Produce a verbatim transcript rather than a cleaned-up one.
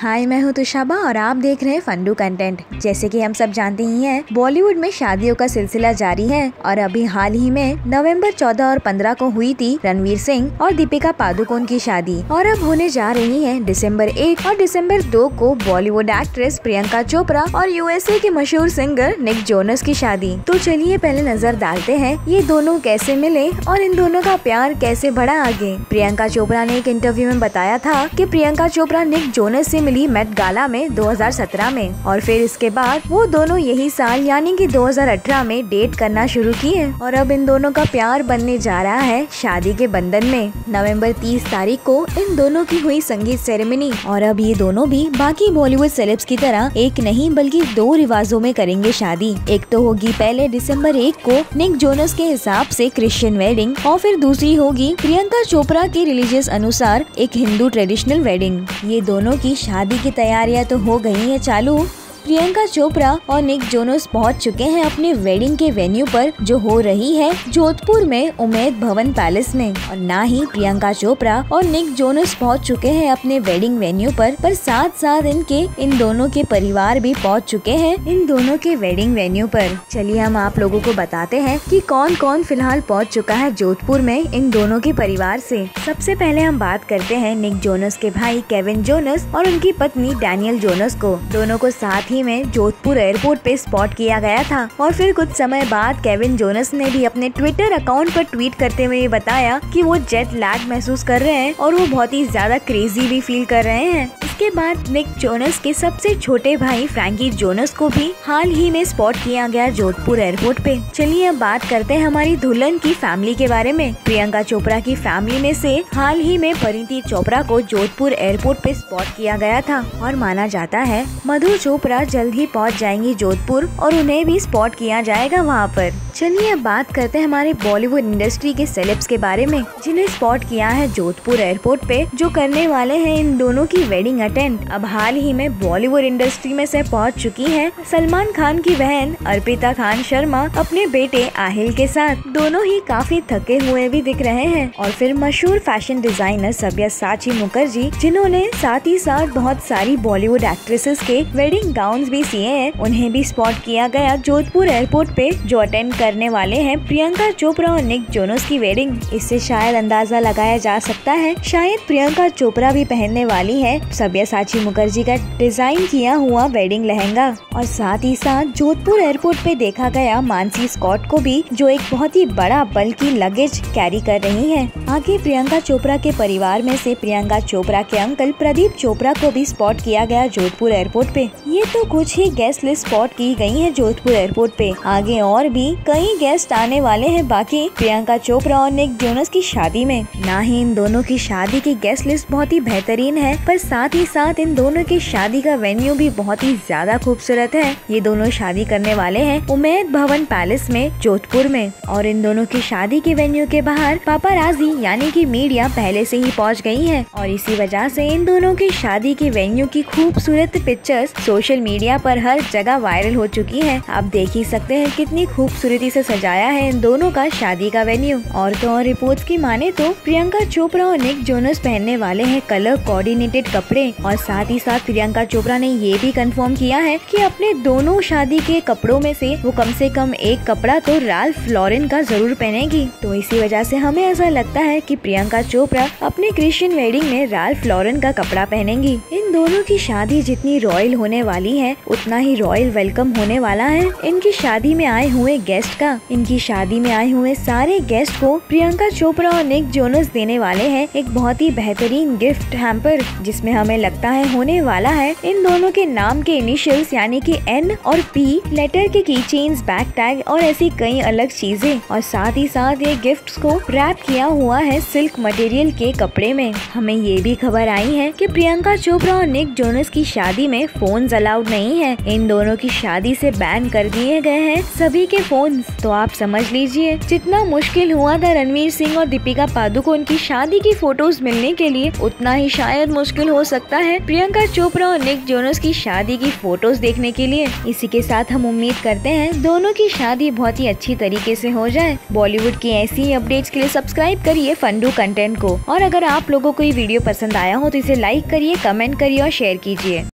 हाय, मैं हूँ तुषाबा और आप देख रहे हैं फंडू कंटेंट। जैसे कि हम सब जानते ही हैं, बॉलीवुड में शादियों का सिलसिला जारी है और अभी हाल ही में नवंबर चौदह और पंद्रह को हुई थी रणवीर सिंह और दीपिका पादुकोण की शादी और अब होने जा रही है दिसंबर एक और दिसंबर दो को बॉलीवुड एक्ट्रेस प्रियंका चोपड़ा और यूएसए के मशहूर सिंगर निक जोनस की शादी। तो चलिए पहले नजर डालते हैं ये दोनों कैसे मिले और इन दोनों का प्यार कैसे बढ़ा आगे। प्रियंका चोपड़ा ने एक इंटरव्यू में बताया था कि प्रियंका चोपड़ा निक जोनस से मिली मेट गाला में दो हज़ार सत्रह में और फिर इसके बाद वो दोनों यही साल यानी कि दो हज़ार अठारह में डेट करना शुरू किए और अब इन दोनों का प्यार बनने जा रहा है शादी के बंधन में। नवंबर तीस तारीख को इन दोनों की हुई संगीत सेरेमनी और अब ये दोनों भी बाकी बॉलीवुड सेलेब्स की तरह एक नहीं बल्कि दो रिवाजों में करेंगे शादी। एक तो होगी पहले दिसंबर एक को निक जोनस के हिसाब से क्रिश्चियन वेडिंग और फिर दूसरी होगी प्रियंका चोपड़ा के रिलीजियस अनुसार एक हिंदू ट्रेडिशनल वेडिंग। ये दोनों की शादी की तैयारियां तो हो गई है चालू। प्रियंका चोपड़ा और निक जोनस पहुंच चुके हैं अपने वेडिंग के वेन्यू पर जो हो रही है जोधपुर में उम्मेद भवन पैलेस में और ना ही प्रियंका चोपड़ा और निक जोनस पहुंच चुके हैं अपने वेडिंग वेन्यू पर पर साथ साथ इनके इन दोनों के परिवार भी पहुंच चुके हैं इन दोनों के वेडिंग वेन्यू पर। चलिए हम आप लोगों को बताते हैं कि कौन कौन फिलहाल पहुँच चुका है जोधपुर में इन दोनों के परिवार से। सबसे पहले हम बात करते हैं निक जोनस के भाई केविन जोनस और उनकी पत्नी डैनियल जोनस को। दोनों को साथ ही में जोधपुर एयरपोर्ट पे स्पॉट किया गया था और फिर कुछ समय बाद केविन जोनस ने भी अपने ट्विटर अकाउंट पर ट्वीट करते हुए बताया कि वो जेट लैग महसूस कर रहे हैं और वो बहुत ही ज्यादा क्रेजी भी फील कर रहे हैं। इसके बाद निक जोनस के सबसे छोटे भाई फ्रैंकी जोनस को भी हाल ही में स्पॉट किया गया जोधपुर एयरपोर्ट पे। चलिए अब बात करते हैं हमारी दुल्हन की फैमिली के बारे में। प्रियंका चोपड़ा की फैमिली में से हाल ही में परिणीति चोपड़ा को जोधपुर एयरपोर्ट पे स्पॉट किया गया था और माना जाता है मधु चोपड़ा जल्द ही पहुंच जाएंगी जोधपुर और उन्हें भी स्पॉट किया जाएगा वहां पर। चलिए अब बात करते हैं हमारे बॉलीवुड इंडस्ट्री के सेलेब्स के बारे में जिन्हें स्पॉट किया है जोधपुर एयरपोर्ट पे जो करने वाले हैं इन दोनों की वेडिंग अटेंड। अब हाल ही में बॉलीवुड इंडस्ट्री में से पहुंच चुकी हैं सलमान खान की बहन अर्पिता खान शर्मा अपने बेटे आहिल के साथ। दोनों ही काफी थके हुए भी दिख रहे हैं और फिर मशहूर फैशन डिजाइनर सब्यसाची मुखर्जी जिन्होंने साथ ही साथ बहुत सारी बॉलीवुड एक्ट्रेसेस के वेडिंग गाउन भी सिए हैं उन्हें भी स्पॉट किया गया जोधपुर एयरपोर्ट पे जो अटेंड करने वाले हैं प्रियंका चोपड़ा और निक जोनस की वेडिंग। इससे शायद अंदाजा लगाया जा सकता है शायद प्रियंका चोपड़ा भी पहनने वाली है सब्यसाची मुखर्जी का डिजाइन किया हुआ वेडिंग लहंगा और साथ ही साथ जोधपुर एयरपोर्ट पे देखा गया मानसी स्कॉट को भी जो एक बहुत ही बड़ा बल्कि लगेज कैरी कर रही है। आगे प्रियंका चोपड़ा के परिवार में से प्रियंका चोपड़ा के अंकल प्रदीप चोपड़ा को भी स्पॉट किया गया जोधपुर एयरपोर्ट पे। ये तो कुछ ही गेस्ट लिस्ट स्पॉट की गई है जोधपुर एयरपोर्ट पे। आगे और भी कई गेस्ट आने वाले हैं बाकी प्रियंका चोपड़ा और निक जोनस की शादी में। ना ही इन दोनों की शादी की गेस्ट लिस्ट बहुत ही बेहतरीन है पर साथ ही साथ इन दोनों की शादी का वेन्यू भी बहुत ही ज्यादा खूबसूरत है। ये दोनों शादी करने वाले हैं उम्मेद भवन पैलेस में जोधपुर में और इन दोनों की शादी के वेन्यू के बाहर पापाराजी यानी कि मीडिया पहले से ही पहुंच गई है और इसी वजह से इन दोनों की शादी के वेन्यू की खूबसूरत पिक्चर्स सोशल मीडिया पर हर जगह वायरल हो चुकी है। आप देख ही सकते हैं कितनी खूबसूरती से सजाया है इन दोनों का शादी का वेन्यू। और तो और रिपोर्ट्स की माने तो प्रियंका चोपड़ा और निक जोनस पहनने वाले हैं कलर कोऑर्डिनेटेड कपड़े और साथ ही साथ प्रियंका चोपड़ा ने ये भी कंफर्म किया है कि अपने दोनों शादी के कपड़ों में से वो कम से कम एक कपड़ा तो राल्फ लॉरेन का जरूर पहनेगी। तो इसी वजह से हमें ऐसा लगता है कि प्रियंका चोपड़ा अपने क्रिश्चियन वेडिंग में राल्फ लॉरेन का कपड़ा पहनेंगी। इन दोनों की शादी जितनी रॉयल होने वाली है उतना ही रॉयल वेलकम होने वाला है इनकी शादी में आए हुए गेस्ट का। इनकी शादी में आए हुए सारे गेस्ट को प्रियंका चोपड़ा और निक जोनस देने वाले हैं एक बहुत ही बेहतरीन गिफ्ट हैम्पर जिसमें हमें लगता है होने वाला है इन दोनों के नाम के इनिशियल्स यानी कि एन और पी लेटर के की चेन्स, बैक टैग और ऐसी कई अलग चीजें और साथ ही साथ ये गिफ्ट्स को रैप किया हुआ है सिल्क मटेरियल के कपड़े में। हमें ये भी खबर आई है कि प्रियंका चोपड़ा और निक जोनस की शादी में फोन्स अलाउड नहीं है। इन दोनों की शादी से बैन कर दिए गए हैं सभी के फोन्स। तो आप समझ लीजिए जितना मुश्किल हुआ था रणवीर सिंह और दीपिका पादुकोण की शादी की फोटोज मिलने के लिए उतना ही शायद मुश्किल हो सकता सकता है प्रियंका चोपड़ा और निक जोनस की शादी की फोटोज देखने के लिए। इसी के साथ हम उम्मीद करते हैं दोनों की शादी बहुत ही अच्छी तरीके से हो जाए। बॉलीवुड की ऐसी ही अपडेट्स के लिए सब्सक्राइब करिए फंडू कंटेंट को, और अगर आप लोगों को ये वीडियो पसंद आया हो तो इसे लाइक करिए, कमेंट करिए और शेयर कीजिए।